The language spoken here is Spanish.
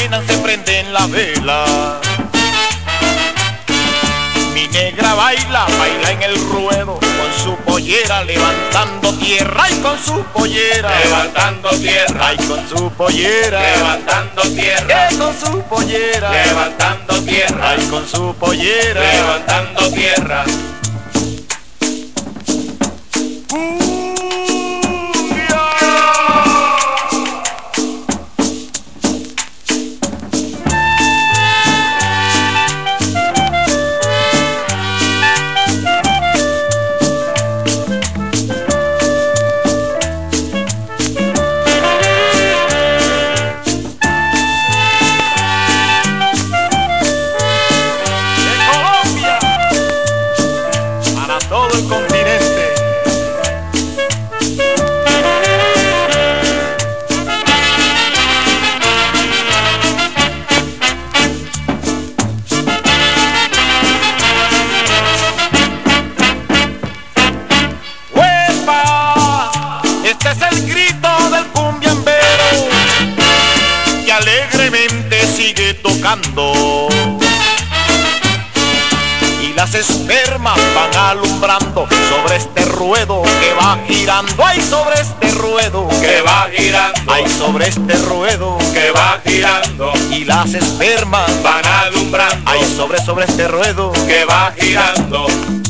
apenas se prenden la vela. Mi negra baila, baila en el ruedo, con su pollera levantando tierra, y con su pollera levantando tierra, ay, con su pollera levantando tierra, con su pollera levantando tierra, ay, con su pollera levantando tierra. Todo el continente. ¡Huepa! Este es el grito del cumbiambero que alegremente sigue tocando. Las espermas van alumbrando sobre este ruedo que va girando, ay, sobre este ruedo que va girando, ay, sobre este ruedo que va girando, y las espermas van alumbrando, ay, sobre este ruedo que va girando.